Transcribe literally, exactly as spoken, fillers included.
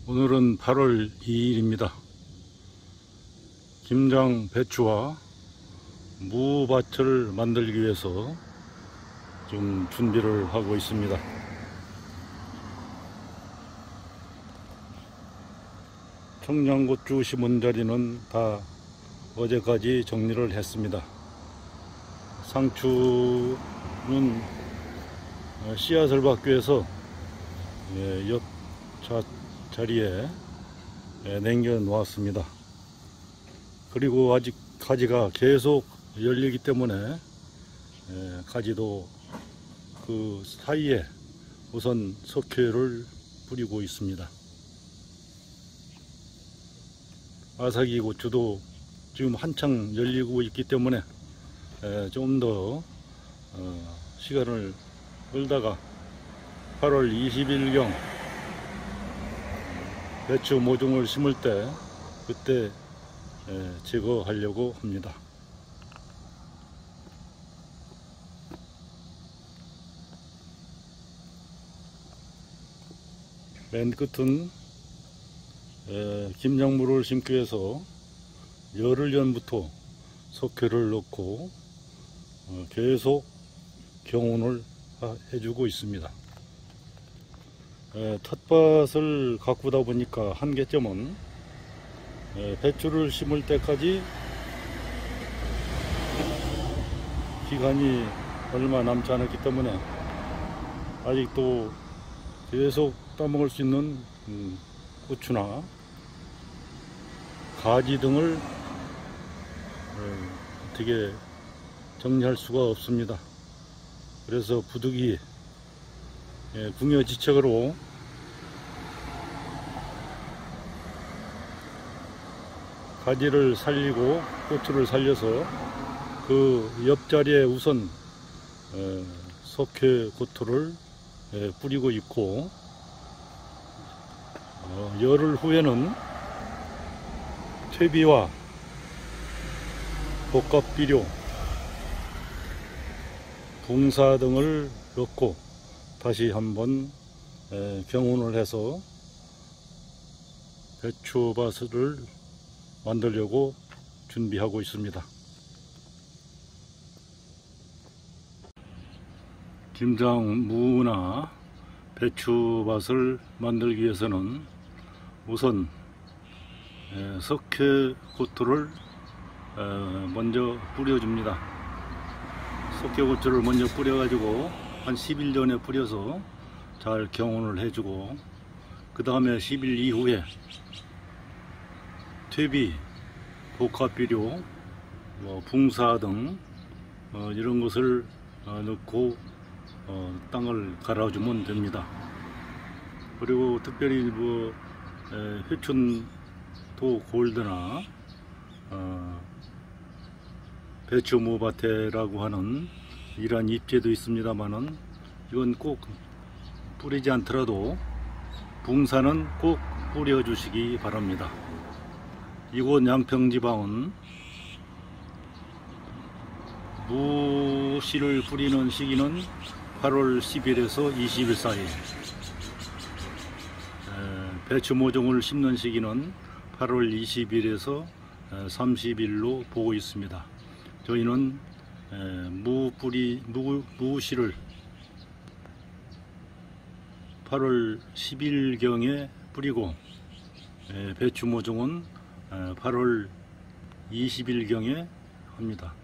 오늘은 팔월 이일입니다. 김장 배추와 무밭을 만들기 위해서 좀 준비를 하고 있습니다. 청양고추 심은 자리는 다 어제까지 정리를 했습니다. 상추는 씨앗을 받기 위해서 옆 자리에 남겨 놓았습니다. 그리고 아직 가지가 계속 열리기 때문에 가지도 그 사이에 우선 석회를 뿌리고 있습니다. 아삭이 고추도 지금 한창 열리고 있기 때문에 좀 더 시간을 끌다가 팔월 이십일경 배추 모종을 심을 때 그때 제거하려고 합니다. 맨 끝은 김장무를 심기 위해서 열흘 전부터 석회를 넣고 계속 경운을 해주고 있습니다. 텃밭을 가꾸다 보니까 한계점은 배추를 심을 때까지 기간이 얼마 남지 않았기 때문에 아직도 계속 따먹을 수 있는 고추나 가지 등을 어떻게 정리할 수가 없습니다. 그래서 부득이 궁여지책으로 가지를 살리고 고추를 살려서 그 옆자리에 우선 석회 고토를 뿌리고 있고, 열흘 후에는 퇴비와 복합비료, 붕사 등을 넣고 다시 한번 경운을 해서 배추밭을 만들려고 준비하고 있습니다. 김장 무나 배추밭을 만들기 위해서는 우선 석회 고토를 먼저 뿌려줍니다. 석회 고토를 먼저 뿌려 가지고 한 십일 전에 뿌려서 잘 경운을 해주고, 그 다음에 십 일 이후에 퇴비, 복합비료, 뭐 붕사 등 어, 이런 것을 어, 넣고 어, 땅을 갈아주면 됩니다. 그리고 특별히 뭐 에, 회춘도 골드나 어, 배추 무밭에라고 하는 이러한 잎제도 있습니다만은 이건 꼭 뿌리지 않더라도 붕사는 꼭 뿌려 주시기 바랍니다. 이곳 양평지방은 무씨를 뿌리는 시기는 팔월 십일에서 이십일 사이, 배추 모종을 심는 시기는 팔월 이십일에서 삼십일로 보고 있습니다. 저희는 무 뿌리 무, 무씨를 팔월 십일경에 뿌리고 배추 모종은 팔월 이십일경에 합니다.